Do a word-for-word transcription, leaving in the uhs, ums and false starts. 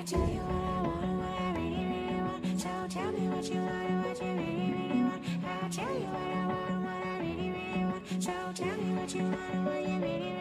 tell you what I want and what I really, really want. So tell me what you want and what you really, really want. I'll tell you what I want and what I really, really want. So tell me what you want and what you really, really want.